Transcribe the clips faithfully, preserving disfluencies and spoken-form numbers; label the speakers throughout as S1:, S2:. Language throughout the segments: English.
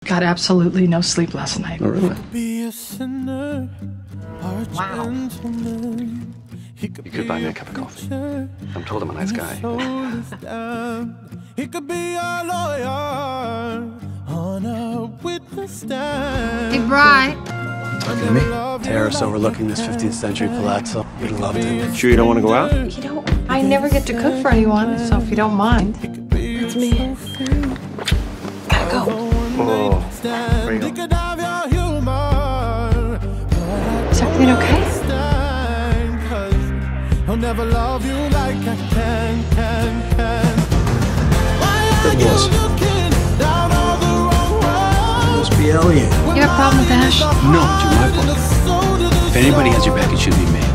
S1: Got absolutely no sleep last night.
S2: Oh, really?
S1: Wow.
S2: You could buy me a cup of coffee. I'm told I'm a nice guy.
S3: He could be a lawyer on a witness stand.
S4: Hey, Bri.
S5: Talking to me? Terrace overlooking this fifteenth century palazzo. You'd have loved it.
S2: Sure you don't want to go out?
S1: You know, I never get to cook for anyone, so if you don't mind.
S4: It's me.
S1: Gotta go.
S2: Oh, where you going?
S1: Is everything okay?
S3: I'll never love you like I can, can, can.
S5: It was. Must be Elliot.
S1: You have a problem with Ash?
S5: No, it's my fault. If anybody has your back, it should be me.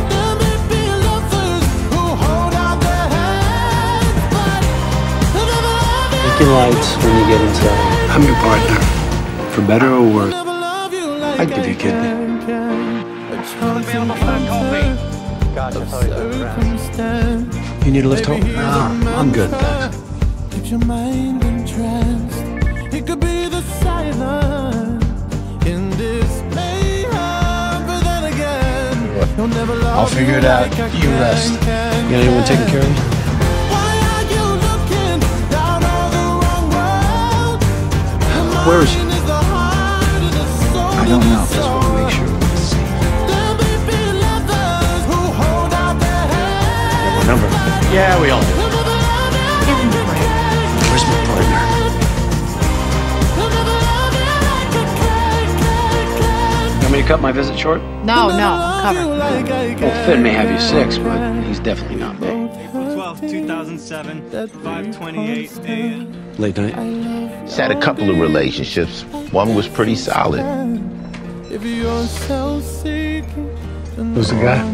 S5: Blinking lights when you get inside. I'm your partner. For better or worse. I'd give you a kidney. You need a lift home? No, I'm good, thanks.
S3: Keep your mind entranced. It could be the silence in this mayhem, but then again, you'll never love.
S5: I'll figure it out. You rest. You got anyone taking care of you? Where is she? I don't know. Just want to make sure we're safe. Have number? Yeah, we all do.
S1: Give him a break.
S5: Where's my partner? Want me to cut my visit short?
S1: No, no, I'm covered.
S5: Well, Finn may have you six, but he's definitely not me.
S6: April twelfth, two thousand seven, five twenty-eight a m
S5: Late night?
S7: She's had a couple of relationships. One was pretty solid.
S5: Who's the guy?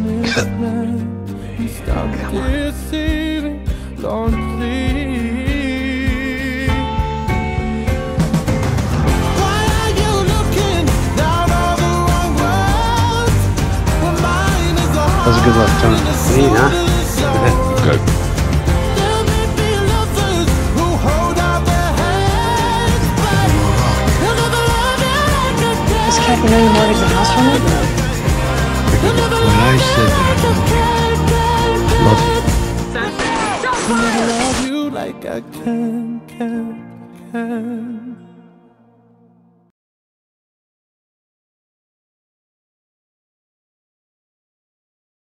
S5: That was a good left turn. Clean, huh?
S7: Good.
S1: Does Kathy know you mortgaged the house for me?
S5: When I said that, I love you.
S3: Love you like I can, can, can.